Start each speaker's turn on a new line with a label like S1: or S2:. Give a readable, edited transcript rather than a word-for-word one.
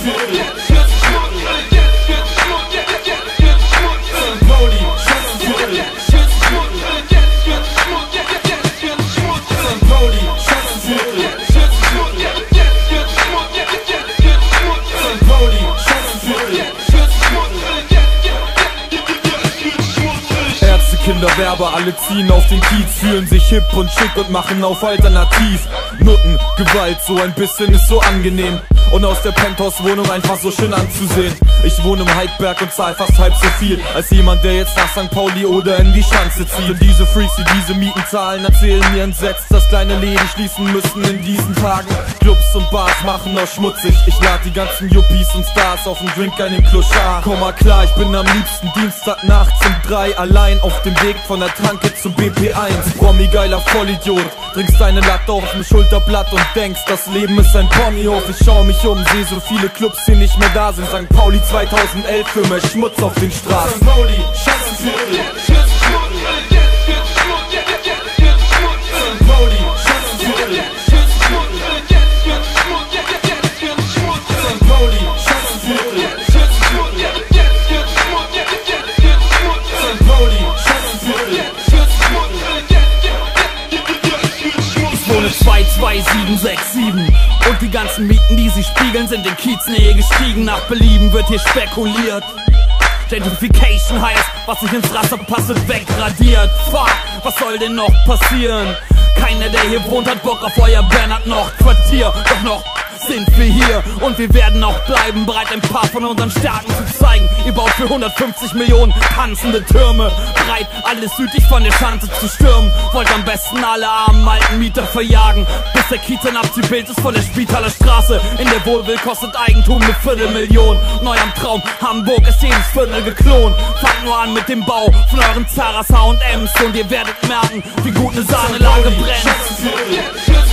S1: Kinderwerber, alle ziehen auf den Kiez, fühlen sich hip und schick und machen auf alternativ. Nutten, Gewalt, so ein bisschen ist so angenehm und aus der Penthouse-Wohnung einfach so schön anzusehen. Ich wohne im Heidberg und zahl fast halb so viel als jemand, der jetzt nach St. Pauli oder in die Schanze zieht. Und diese Freaks, die diese Mieten zahlen, erzählen mir entsetzt, dass kleine Läden schließen müssen in diesen Tagen. Clubs und Bars machen auch schmutzig. Ich lad die ganzen Yuppies und Stars auf den Drink an den Kloschar. Komm mal klar, ich bin am liebsten Dienstag nachts um 3 allein auf dem Weg von der Tanke zum BP1. Promi geiler Vollidiot, trinkst deine Latte auf dem Schulterblatt und denkst, das Leben ist ein Ponyhof. Ich schau mich um, seh so viele Clubs, die nicht mehr da sind. St. Pauli 2011 für mehr Schmutz auf den Straßen. St. Pauli, Schanzenviertel.
S2: Ich wohne 22767 und die ganzen Mieten, die sie spiegeln, sind in Kieznähe gestiegen. Nach Belieben wird hier spekuliert. Gentrification heißt, was sich ins Raster passt, wird wegradiert. Fuck, was soll denn noch passieren? Keiner, der hier wohnt, hat Bock auf euer Bernhard noch Quartier. Doch noch sind wir hier und wir werden auch bleiben, bereit ein paar von unseren Stärken zu zeigen. Ihr baut für 150 Millionen tanzende Türme, bereit alles südlich von der Schanze zu stürmen. Wollt am besten alle armen alten Mieter verjagen, bis der Kiez ein Abziehbild ist von der Spitaler Straße. In der Wohlwill kostet Eigentum eine Viertelmillion. Neu am Traum, Hamburg ist jedes Viertel geklont. Fangt nur an mit dem Bau von euren Zaras H&Ms und ihr werdet merken, wie gut eine Sahnelage brennt.